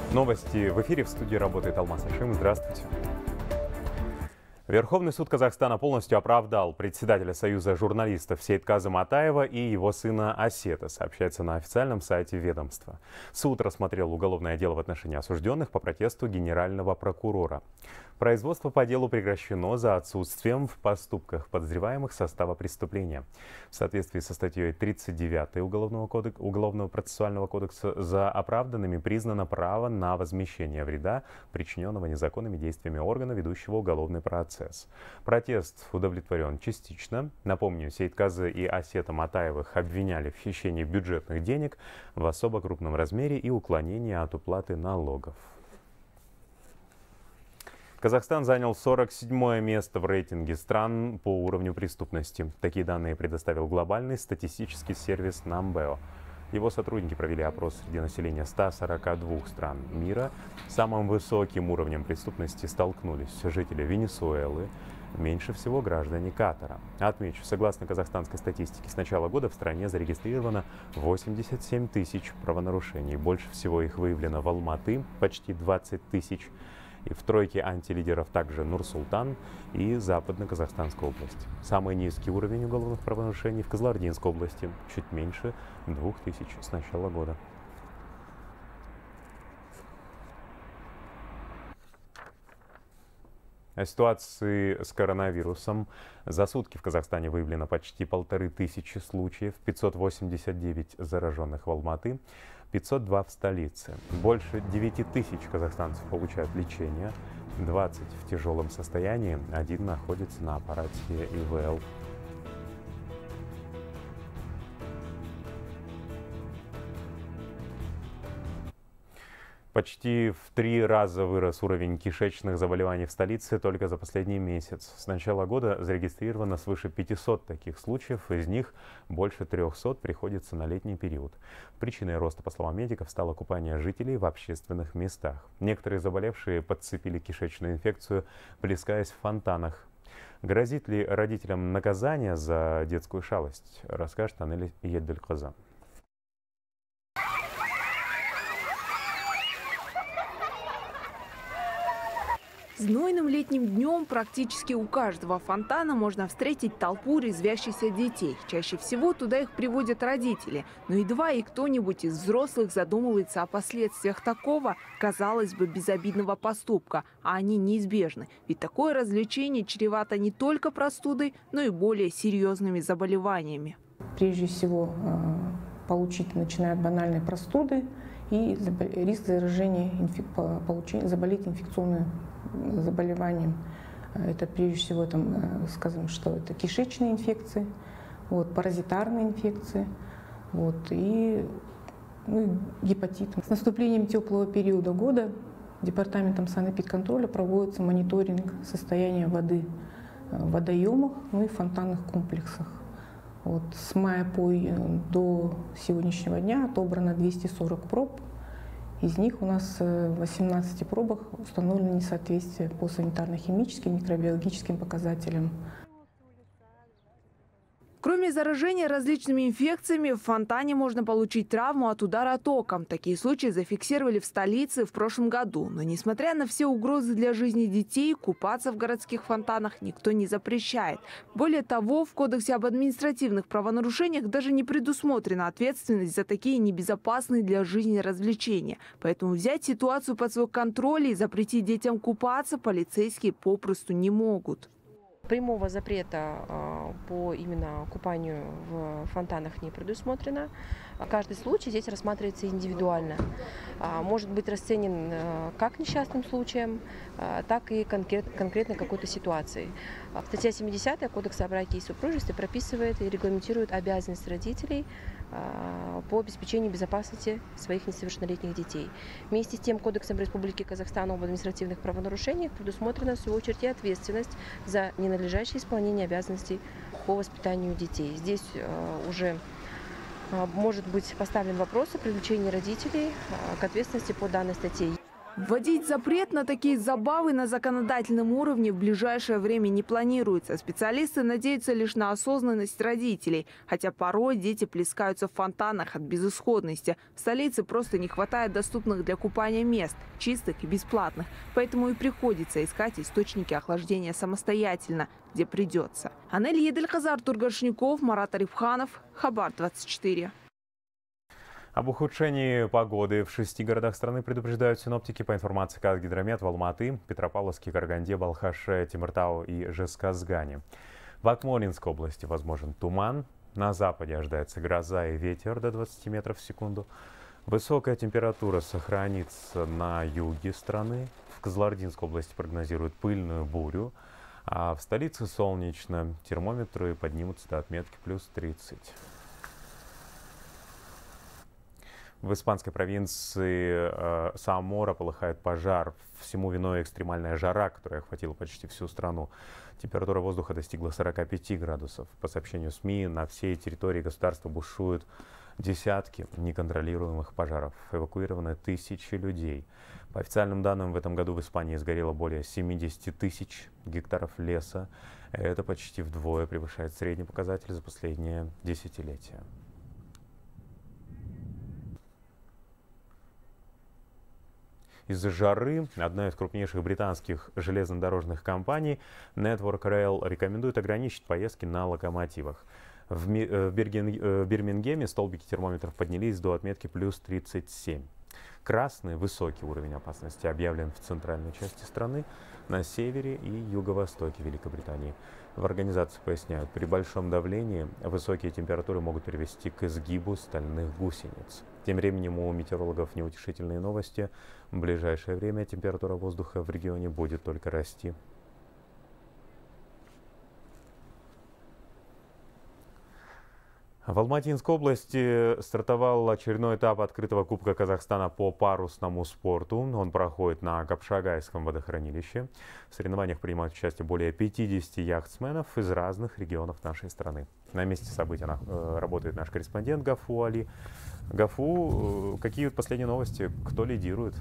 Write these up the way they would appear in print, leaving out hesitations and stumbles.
Новости в эфире. В студии работает Алмаз Ашим. Здравствуйте. Верховный суд Казахстана полностью оправдал председателя Союза журналистов Сейтказа Матаева и его сына Асета, сообщается на официальном сайте ведомства. Суд рассмотрел уголовное дело в отношении осужденных по протесту генерального прокурора. Производство по делу прекращено за отсутствием в поступках подозреваемых состава преступления. В соответствии со статьей 39 Уголовного процессуального кодекса за оправданными признано право на возмещение вреда, причиненного незаконными действиями органа, ведущего уголовный процесс. Протест удовлетворен частично. Напомню, Сейтказа и Асета Матаевых обвиняли в хищении бюджетных денег в особо крупном размере и уклонении от уплаты налогов. Казахстан занял 47-е место в рейтинге стран по уровню преступности. Такие данные предоставил глобальный статистический сервис Numbeo. Его сотрудники провели опрос среди населения 142 стран мира. Самым высоким уровнем преступности столкнулись жители Венесуэлы, меньше всего граждане Катара. Отмечу, согласно казахстанской статистике, с начала года в стране зарегистрировано 87 тысяч правонарушений. Больше всего их выявлено в Алматы, почти 20 тысяч. И в тройке антилидеров также Нур-Султан и Западно-Казахстанская область. Самый низкий уровень уголовных правонарушений в Кызылординской области, чуть меньше 2000 с начала года. О ситуации с коронавирусом. За сутки в Казахстане выявлено почти 1500 случаев, 589 зараженных в Алматы, 502 в столице. Больше 9000 казахстанцев получают лечение, 20 в тяжелом состоянии, 1 находится на аппарате ИВЛ. Почти в 3 раза вырос уровень кишечных заболеваний в столице только за последний месяц. С начала года зарегистрировано свыше 500 таких случаев, из них больше 300 приходится на летний период. Причиной роста, по словам медиков, стало купание жителей в общественных местах. Некоторые заболевшие подцепили кишечную инфекцию, плескаясь в фонтанах. Грозит ли родителям наказание за детскую шалость, расскажет Анеля Еддель-Коза. Знойным летним днем практически у каждого фонтана можно встретить толпу резвящихся детей. Чаще всего туда их приводят родители. Но едва и кто-нибудь из взрослых задумывается о последствиях такого, казалось бы, безобидного поступка. А они неизбежны. Ведь такое развлечение чревато не только простудой, но и более серьезными заболеваниями. Прежде всего, получить начинают банальной простуды и риск заражения, заболеть инфекционным заболеванием. Это прежде всего, скажем, что это кишечные инфекции, паразитарные инфекции и гепатит. С наступлением теплого периода года Департаментом санэпидконтроля проводится мониторинг состояния воды в водоемах, и фонтанных комплексах. С мая до сегодняшнего дня отобрано 240 проб. Из них у нас в 18 пробах установлено несоответствие по санитарно-химическим, микробиологическим показателям. Кроме заражения различными инфекциями, в фонтане можно получить травму от удара током. Такие случаи зафиксировали в столице в прошлом году. Но несмотря на все угрозы для жизни детей, купаться в городских фонтанах никто не запрещает. Более того, в Кодексе об административных правонарушениях даже не предусмотрена ответственность за такие небезопасные для жизни развлечения. Поэтому взять ситуацию под свой контроль и запретить детям купаться полицейские попросту не могут. Прямого запрета по именно купанию в фонтанах не предусмотрено. Каждый случай здесь рассматривается индивидуально. Может быть расценен как несчастным случаем, так и конкретно какой-то ситуацией. Статья 70 Кодекса о браке и супружестве прописывает и регламентирует обязанность родителей по обеспечению безопасности своих несовершеннолетних детей. Вместе с тем Кодексом Республики Казахстан об административных правонарушениях предусмотрена в свою очередь и ответственность за ненадлежащее исполнение обязанностей по воспитанию детей. Здесь уже может быть поставлен вопрос о привлечении родителей к ответственности по данной статье. Вводить запрет на такие забавы на законодательном уровне в ближайшее время не планируется. Специалисты надеются лишь на осознанность родителей. Хотя порой дети плескаются в фонтанах от безысходности. В столице просто не хватает доступных для купания мест, чистых и бесплатных. Поэтому и приходится искать источники охлаждения самостоятельно, где придется. Анель Едельхазар, Артур Горшняков, Марат Арифханов, Хабар 24. Об ухудшении погоды в 6 городах страны предупреждают синоптики. По информации Казгидромет в Алматы, Петропавловске, Караганде, Балхаше, Темиртау и Жезказгане. В Акмолинской области возможен туман. На западе ожидается гроза и ветер до 20 метров в секунду. Высокая температура сохранится на юге страны. В Кызылординской области прогнозируют пыльную бурю. А в столице солнечно. Термометры поднимутся до отметки плюс 30. В испанской провинции Самора полыхает пожар. Всему виной экстремальная жара, которая охватила почти всю страну. Температура воздуха достигла 45 градусов. По сообщению СМИ, на всей территории государства бушуют десятки неконтролируемых пожаров. Эвакуированы тысячи людей. По официальным данным, в этом году в Испании сгорело более 70 тысяч гектаров леса. Это почти вдвое превышает средний показатель за последнее десятилетие. Из-за жары одна из крупнейших британских железнодорожных компаний Network Rail рекомендует ограничить поездки на локомотивах. В Бирмингеме столбики термометров поднялись до отметки плюс 37. Красный, высокий уровень опасности объявлен в центральной части страны, на севере и юго-востоке Великобритании. В организации поясняют, при большом давлении высокие температуры могут привести к изгибу стальных гусениц. Тем временем у метеорологов неутешительные новости. В ближайшее время температура воздуха в регионе будет только расти. В Алматинской области стартовал очередной этап открытого Кубка Казахстана по парусному спорту. Он проходит на Капшагайском водохранилище. В соревнованиях принимают участие более 50 яхтсменов из разных регионов нашей страны. На месте события работает наш корреспондент Гафу Али. Гафу, какие последние новости? Кто лидирует?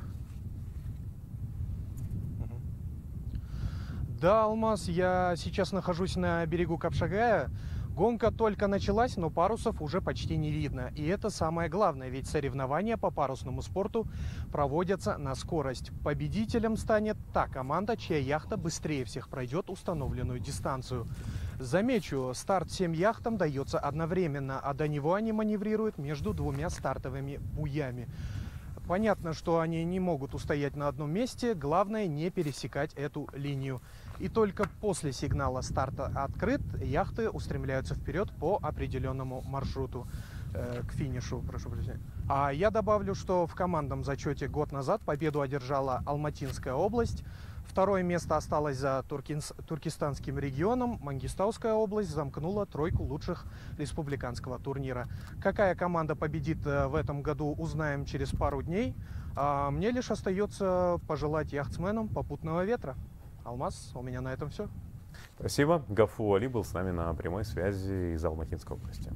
Да, Алмаз, я сейчас нахожусь на берегу Капшагая. Гонка только началась, но парусов уже почти не видно. И это самое главное, ведь соревнования по парусному спорту проводятся на скорость. Победителем станет та команда, чья яхта быстрее всех пройдет установленную дистанцию. Замечу, старт всем яхтам дается одновременно, а до него они маневрируют между двумя стартовыми буями. Понятно, что они не могут устоять на одном месте, главное не пересекать эту линию. И только после сигнала старта открыт, яхты устремляются вперед по определенному маршруту к финишу. Прошу прощения. А я добавлю, что в командном зачете год назад победу одержала Алматинская область. Второе место осталось за Туркестанским регионом. Мангистауская область замкнула тройку лучших республиканского турнира. Какая команда победит в этом году, узнаем через пару дней. А мне лишь остается пожелать яхтсменам попутного ветра. Алмаз, у меня на этом все. Спасибо. Гафу Али был с нами на прямой связи из Алматинской области.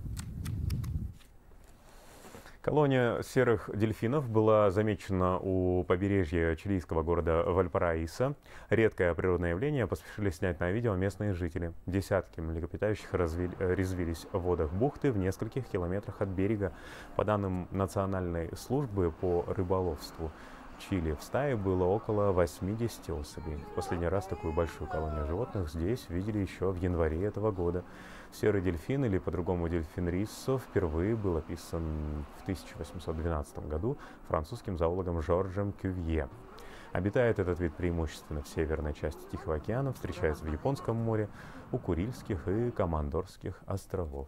Колония серых дельфинов была замечена у побережья чилийского города Вальпараисо. Редкое природное явление поспешили снять на видео местные жители. Десятки млекопитающих резвились в водах бухты в нескольких километрах от берега. По данным Национальной службы по рыболовству Чили, в стае было около 80 особей. В последний раз такую большую колонию животных здесь видели еще в январе этого года. Серый дельфин, или по-другому дельфин Риссо, впервые был описан в 1812 году французским зоологом Жоржем Кювье. Обитает этот вид преимущественно в северной части Тихого океана, встречается в Японском море, у Курильских и Командорских островов.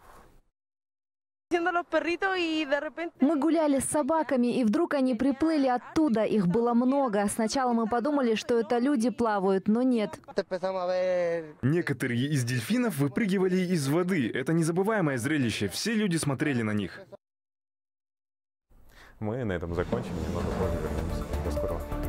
Мы гуляли с собаками, и вдруг они приплыли оттуда. Их было много. Сначала мы подумали, что это люди плавают, но нет. Некоторые из дельфинов выпрыгивали из воды. Это незабываемое зрелище. Все люди смотрели на них. Мы на этом закончим. Немного позже вернемся. До скорого.